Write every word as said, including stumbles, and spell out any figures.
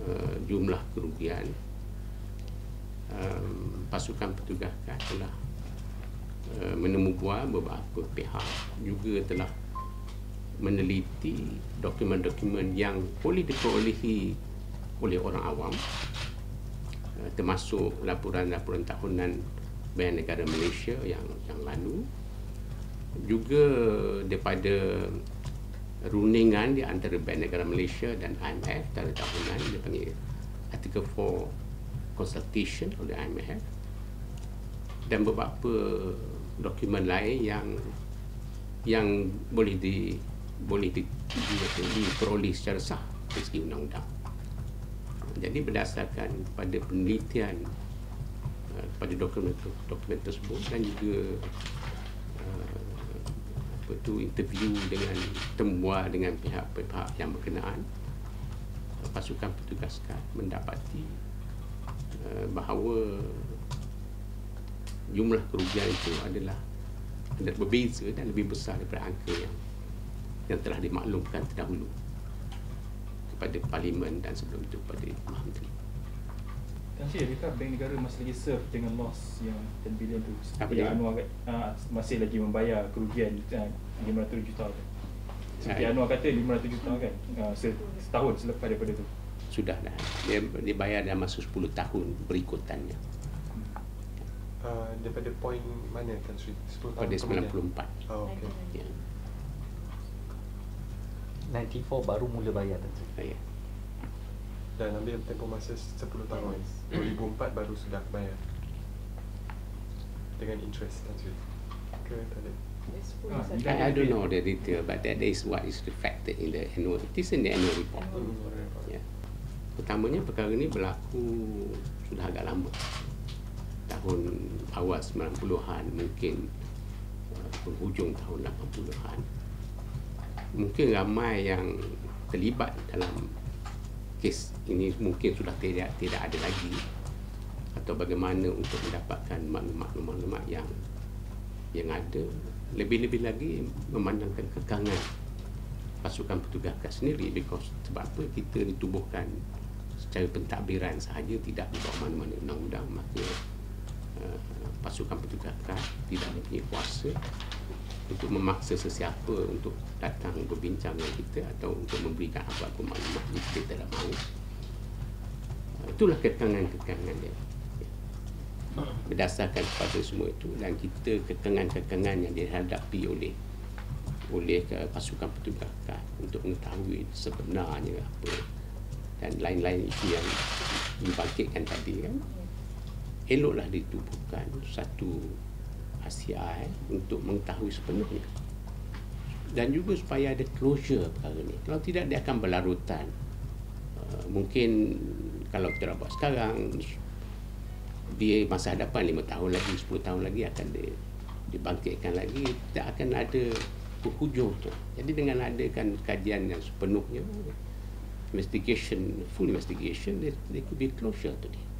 uh, jumlah kerugian, um, pasukan petugas KAS telah uh, menemubual beberapa pihak juga telah meneliti dokumen-dokumen yang boleh diperolehi oleh orang awam, uh, termasuk laporan-laporan tahunan Badan Negara Malaysia yang yang lalu, juga daripada rundingan di antara Badan Negara Malaysia dan I M F secara tahunan, dipanggil Article four Consultation oleh I M F, dan beberapa dokumen lain yang yang boleh di boleh di, di, diperoleh secara sah dari segi undang-undang. Jadi berdasarkan pada penelitian uh, pada dokumen dokumen tersebut dan juga uh, apa tu interview dengan temubual dengan pihak-pihak yang berkenaan, uh, pasukan petugas KAS mendapati uh, bahawa jumlah kerugian itu adalah adalah berbeza dan lebih besar daripada angka yang yang telah dimaklumkan terdahulu kepada Parlimen dan sebelum itu kepada Mahkamah Menteri. Kan Cik, adakah Bank Negara masih lagi serve dengan loss yang ten bilion tu? Apa dia? dia? Anwar uh, masih lagi membayar kerugian uh, lima ratus juta tu. Seperti Saya, Anwar kata lima ratus juta kan, uh, setahun selepas daripada tu. Sudah dah. Dia dibayar dalam masa sepuluh tahun berikutannya. Uh, daripada poin mana Tan Sri? sepuluh tahun Pada sembilan puluh empat. Oh, okey. Ya. sembilan puluh empat baru mula bayar tadi. Ya. Dan ambil tempoh masa sepuluh tahun. dua ribu empat baru sudah bayar. Dengan interest Tan Sri. Ke tak ada? Ah, I, I don't know the detail, but that is what is reflected in the annual. It is in the annual report. Hmm. Ya. Pertamanya perkara ini berlaku sudah agak lama. Tahun awal sembilan puluhan, mungkin uh, penghujung tahun lapan puluhan. Mungkin ramai yang terlibat dalam kes ini mungkin sudah tidak tidak ada lagi, atau bagaimana untuk mendapatkan maklumat-maklumat yang yang ada, lebih-lebih lagi memandangkan kekangan pasukan petugas KAS sendiri, because sebab apa kita ditubuhkan secara pentadbiran sahaja, tidak di bawah mana-mana undang-undang, maka uh, pasukan petugas KAS tidak mempunyai kuasa untuk memaksa sesiapa untuk datang berbincang dengan kita atau untuk memberikan apa-apa maklumat jika kita tidak mahu. Itulah kekangan-kekangan dia. Berdasarkan kepada semua itu, dan kita kekangan-kekangan yang dihadapi oleh oleh pasukan petugas KAS untuk mengetahui sebenarnya apa dan lain-lain itu yang dibangkitkan tadi kan, eloklah ditubuhkan satu R C I untuk mengetahui sepenuhnya, dan juga supaya ada closure perkara ni. Kalau tidak, dia akan berlarutan. Uh, mungkin kalau kita buat sekarang, di masa hadapan lima tahun lagi, sepuluh tahun lagi akan di, dibangkitkan lagi, tak akan ada penghujung tu. Jadi dengan adakan kajian yang sepenuhnya, investigation, full investigation, there, there could be closure to dia.